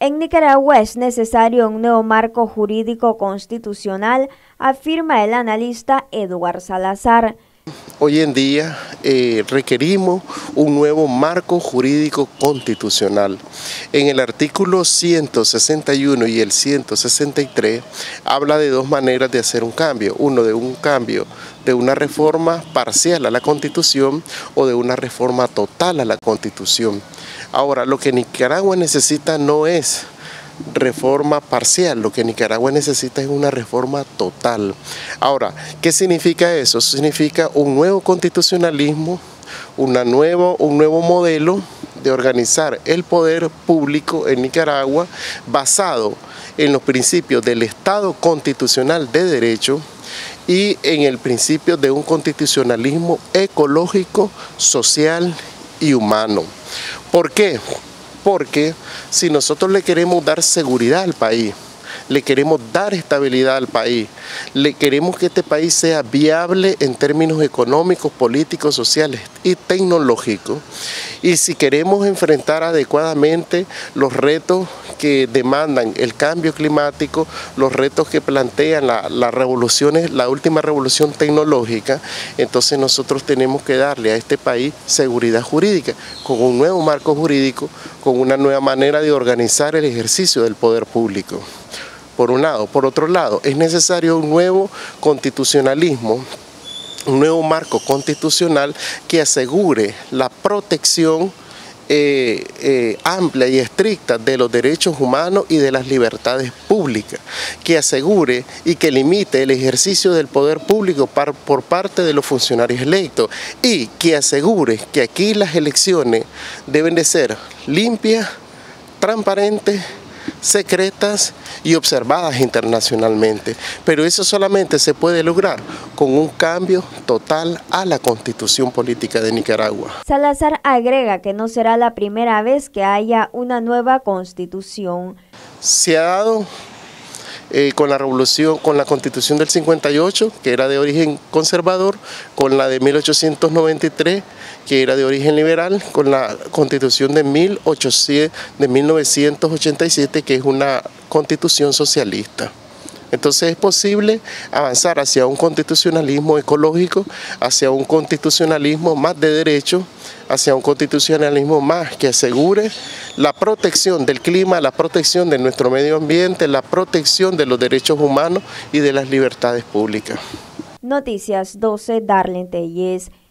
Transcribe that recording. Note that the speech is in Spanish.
En Nicaragua es necesario un nuevo marco jurídico constitucional, afirma el analista Eduard Salazar. Hoy en día requerimos un nuevo marco jurídico constitucional. En el artículo 161 y el 163 habla de dos maneras de hacer un cambio. Uno de un cambio de una reforma parcial a la Constitución o de una reforma total a la Constitución. Ahora, lo que Nicaragua necesita no es reforma parcial, lo que Nicaragua necesita es una reforma total. Ahora, ¿qué significa eso? Eso significa un nuevo constitucionalismo, un nuevo modelo de organizar el poder público en Nicaragua basado en los principios del Estado constitucional de derecho y en el principio de un constitucionalismo ecológico, social y humano. ¿Por qué? Porque si nosotros le queremos dar seguridad al país, le queremos dar estabilidad al país, le queremos que este país sea viable en términos económicos, políticos, sociales y tecnológicos, y si queremos enfrentar adecuadamente los retos que demandan el cambio climático, los retos que plantean la última revolución tecnológica, entonces nosotros tenemos que darle a este país seguridad jurídica, con un nuevo marco jurídico, con una nueva manera de organizar el ejercicio del poder público. Por un lado. Por otro lado, es necesario un nuevo constitucionalismo, un nuevo marco constitucional que asegure la protección amplia y estricta de los derechos humanos y de las libertades públicas, que asegure y que limite el ejercicio del poder público por parte de los funcionarios electos y que asegure que aquí las elecciones deben de ser limpias, transparentes, secretas y observadas internacionalmente, pero eso solamente se puede lograr con un cambio total a la Constitución política de Nicaragua. Salazar agrega que no será la primera vez que haya una nueva Constitución. Se ha dado con la revolución, con la Constitución del 58, que era de origen conservador, con la de 1893, que era de origen liberal, con la Constitución de 1987, que es una constitución socialista. Entonces es posible avanzar hacia un constitucionalismo ecológico, hacia un constitucionalismo más de derecho, hacia un constitucionalismo más que asegure la protección del clima, la protección de nuestro medio ambiente, la protección de los derechos humanos y de las libertades públicas. Noticias 12, Darlene Telles.